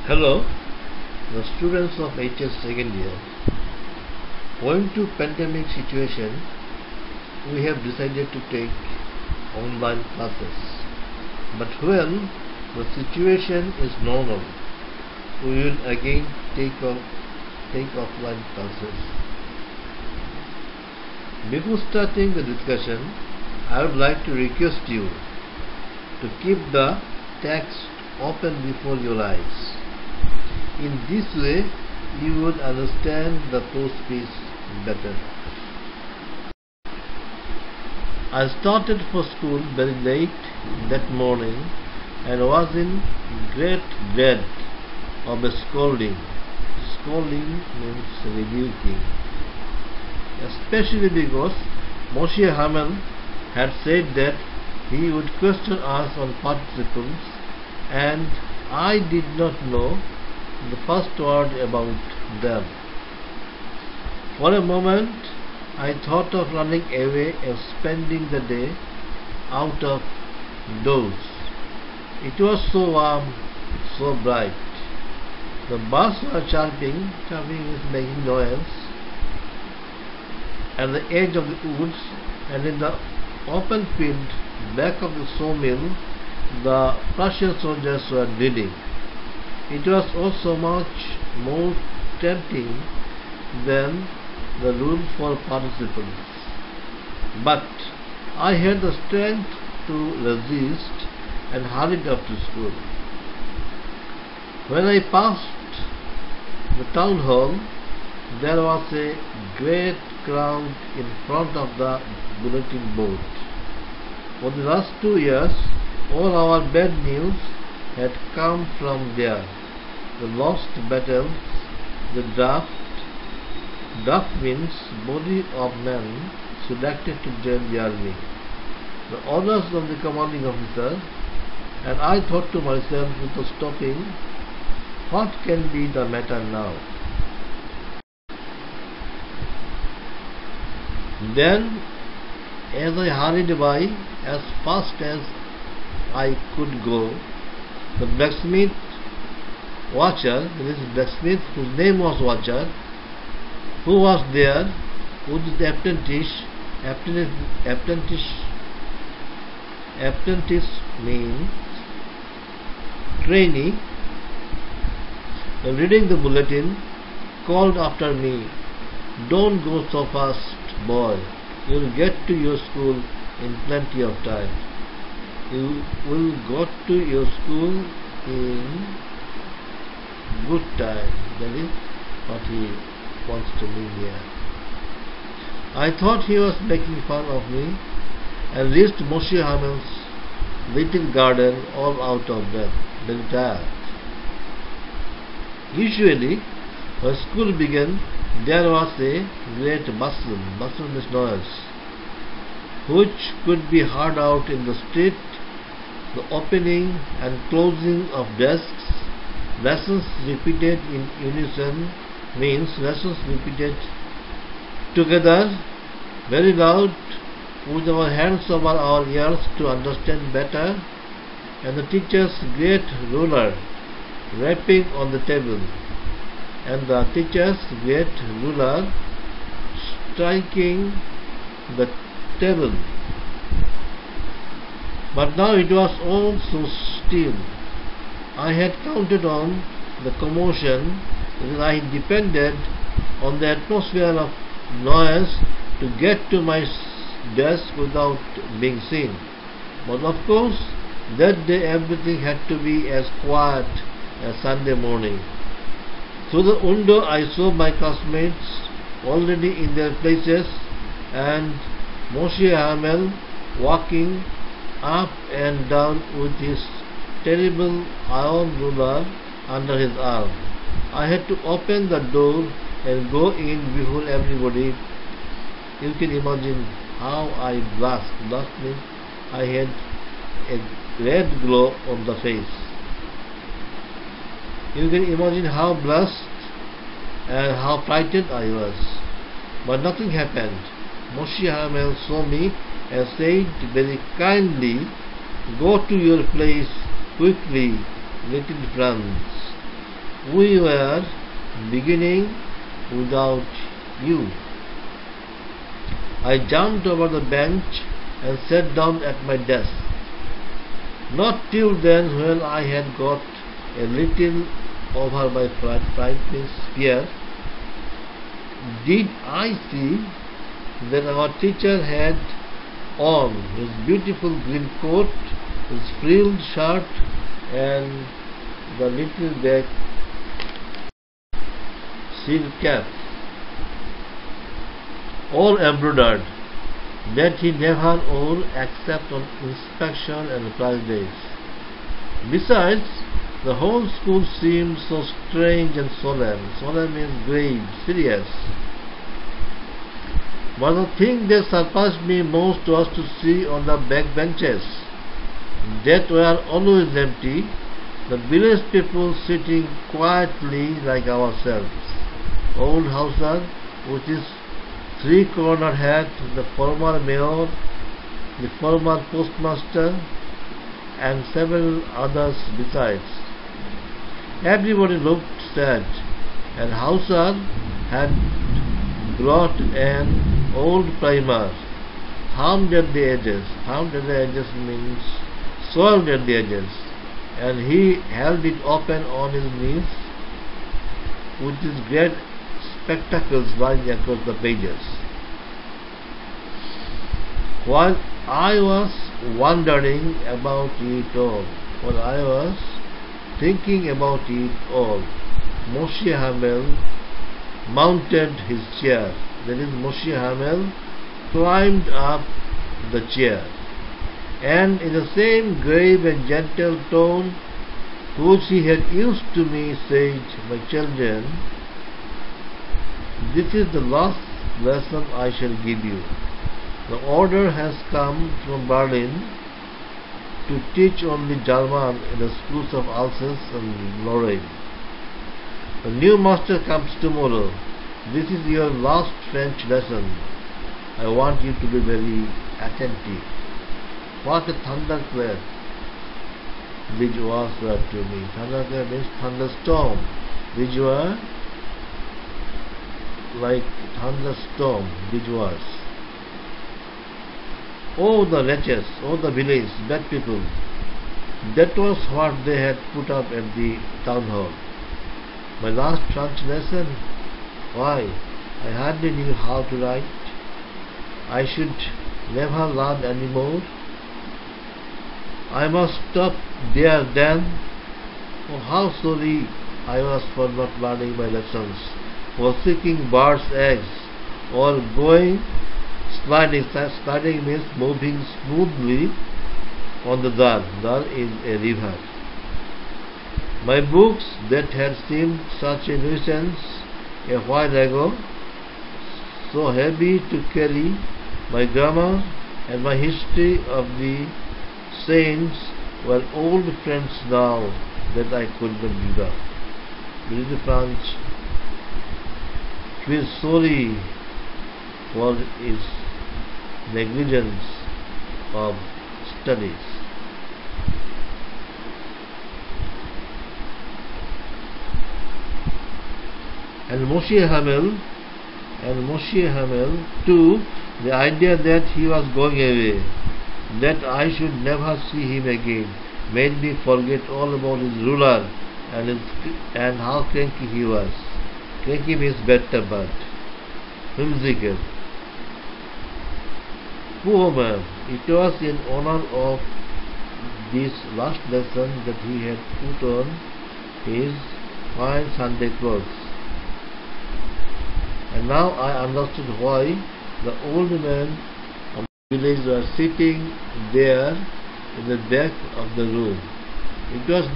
Hello, the students of HS second year. Owing to pandemic situation, we have decided to take online classes. But when the situation is normal, we will again take offline classes. Before starting the discussion, I would like to request you to keep the text open before your eyes. In this way, you would understand the prose piece better. I started for school very late that morning and was in great dread of a scolding. Scolding means rebuking. Especially because Moshe Hamel had said that he would question us on participles, and I did not know the first word about them. For a moment, I thought of running away and spending the day out of doors. It was so warm, so bright. The birds were chirping is making noise, at the edge of the woods, and in the open field back of the sawmill, the Prussian soldiers were drilling. It was also much more tempting than the rule for participles. But I had the strength to resist and hurried up to school. When I passed the town hall, there was a great crowd in front of the bulletin board. For the last 2 years, all our bad news had come from there. The lost battles, the draft. Draft means body of men selected to join the army. The orders of the commanding officer, and I thought to myself without stopping, what can be the matter now? Then, as I hurried by as fast as I could go, the blacksmith Watcher, this blacksmith whose name was Watcher, who was there with the apprentice means trainee, reading the bulletin, called after me, "Don't go so fast, boy. You'll get to your school in plenty of time. You will go to your school in good time." That is what he wants to mean here. I thought he was making fun of me and reached Moshe Hamel's little garden all out of breath, very tired. Usually, when school began, there was a great bustle means noise, which could be heard out in the street, the opening and closing of desks, lessons repeated in unison means lessons repeated together, very loud, with our hands over our ears to understand better, and the teacher's great ruler rapping on the table, and the teacher's great ruler striking the table. But now it was all so still. I had counted on the commotion because I depended on the atmosphere of noise to get to my desk without being seen. But of course, that day everything had to be as quiet as Sunday morning. Through the window I saw my classmates already in their places and Moshe Hamel walking up and down with his terrible iron ruler under his arm. I had to open the door and go in before everybody. You can imagine how I blushed. Blushed means I had a red glow on the face. You can imagine how blushed and how frightened I was. But nothing happened. Moshe Hamel saw me and said very kindly, "Go to your place quickly, little Franz." We were beginning without you. I jumped over the bench and sat down at my desk. Not till then, when I had got a little over my frightening fear, did I see that our teacher had on his beautiful green coat, his frilled shirt, and the little black silk cap, all embroidered, that he never wore except on inspection and prize days. Besides, the whole school seemed so strange and solemn. Solemn means grave, serious. But the thing that surprised me most was to see on the back benches that were always empty, the village people sitting quietly like ourselves. Old Hauser, with his three-cornered hat, the former mayor, the former postmaster, and several others besides. Everybody looked sad, and Hauser had brought an old primer, harmed at the edges. Harmed at the edges means soiled at the edges, and he held it open on his knees with his great spectacles lying across the pages. While I was wondering about it all, while I was thinking about it all, Moshe Hamel mounted his chair. That is, Moshe Hamel climbed up the chair, and in the same grave and gentle tone which he had used to me, said, "My children, this is the last lesson I shall give you. The order has come from Berlin to teach only German in the schools of Alsace and Lorraine. The new master comes tomorrow. This is your last French lesson. I want you to be very attentive." What a thunderclap these words were to me. Thunderclap means thunderstorm. These were like thunderstorm, these words. Oh, the wretches, oh, the village, bad people. That was what they had put up at the town hall. My last French lesson? Why, I hardly knew how to write. I should never learn any more. I must stop there then. Oh, how sorry I was for not learning my lessons, for seeking birds' eggs, or going sliding. Sliding means moving smoothly on the Dar. Dar is a river. My books that had seemed such a nuisance a while ago, so heavy to carry, my grammar and my history of the saints were old friends now that I could not give up. This is French. He is sorry for his negligence of studies. And Moshe Hamel too, the idea that he was going away, that I should never see him again, made me forget all about his ruler and how cranky he was. Cranky means bad-tempered, whimsical. Poor man, it was in honor of this last lesson that he had put on his fine Sunday clothes. And now I understood why the old men of the village were sitting there in the back of the room. It was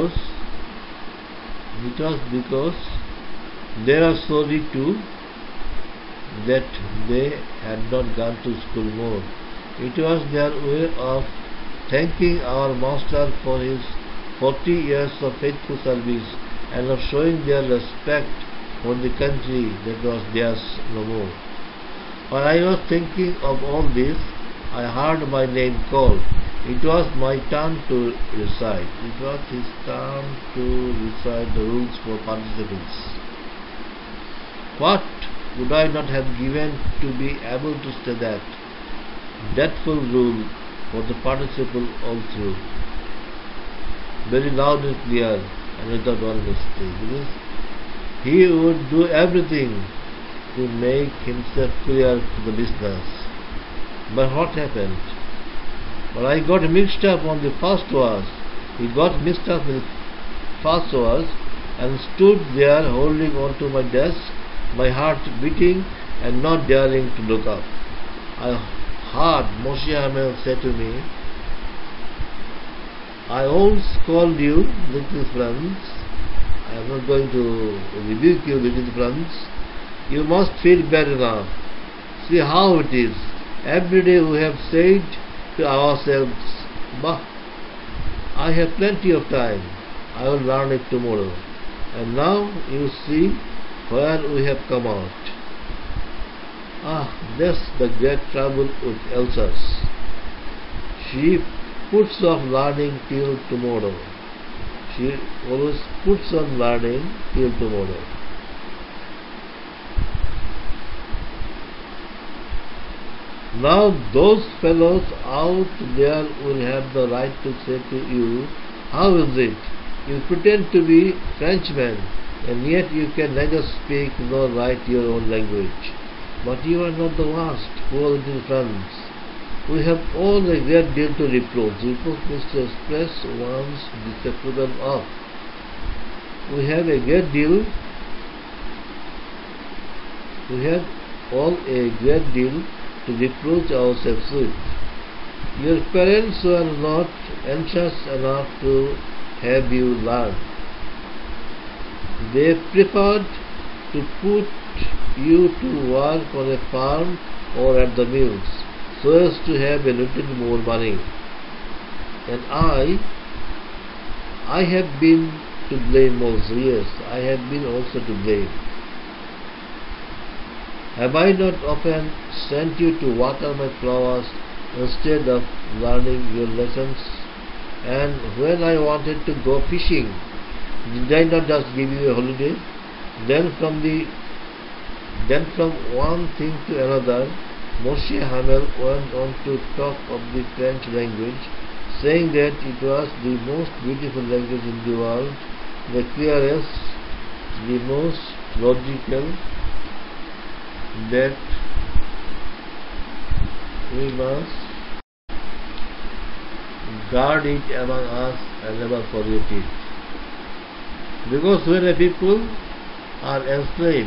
because they were sorry too that they had not gone to school more. It was their way of thanking our master for his 40 years of faithful service and of showing their respect for the country that was theirs no more. While I was thinking of all this, I heard my name called. It was my turn to recite. It was his turn to recite the rules for participles. What would I not have given to be able to say that full rule for the participle all through, very loud and clear and without one mistake. Because he would do everything to make himself clear to the listeners. But what happened? Well, I got mixed up on the first verse. He got mixed up with the first verse and stood there holding on to my desk, my heart beating and not daring to look up. I heard Moshe Hamel say to me, I once called you little friends. I am not going to rebuke you, little friends. You must feel bad enough. See how it is. Every day we have said to ourselves, bah, I have plenty of time. I will learn it tomorrow. And now you see where we have come out. That's the great trouble with Elsas. She puts off learning till tomorrow. She always puts on learning till tomorrow. Now those fellows out there will have the right to say to you, how is it? You pretend to be Frenchmen, and yet you can neither speak nor write your own language. But you are not the worst, poor little friends. We have all a great deal to reproach means to express one's disapproval of. We have a great deal, we have all a great deal to reproach ourselves with. Your parents were not anxious enough to have you learn. They preferred to put you to work on a farm or at the mills so as to have a little more money. And I have been to blame also. Yes, I have been also to blame. Have I not often sent you to water my flowers instead of learning your lessons? And when I wanted to go fishing, did I not just give you a holiday? Then from one thing to another, Moshe Hamel went on to talk of the French language, saying that it was the most beautiful language in the world, the clearest, the most logical, that we must guard it among us and never forget it. Because when a people are enslaved,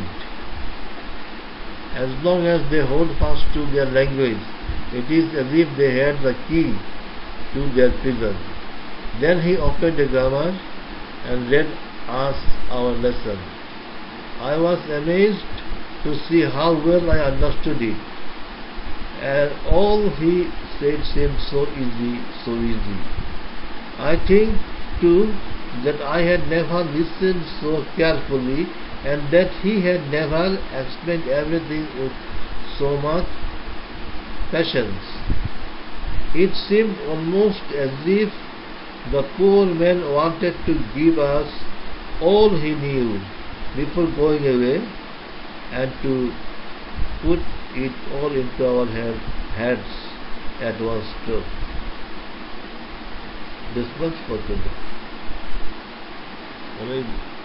as long as they hold fast to their language, it is as if they had the key to their prison. Then he opened a grammar and read us our lesson. I was amazed to see how well I understood it, and all he said seemed so easy, so easy. I think too that I had never listened so carefully, and that he had never explained everything with so much patience. It seemed almost as if the poor man wanted to give us all he knew before going away, and to put it all into our heads at one stroke. This much for today.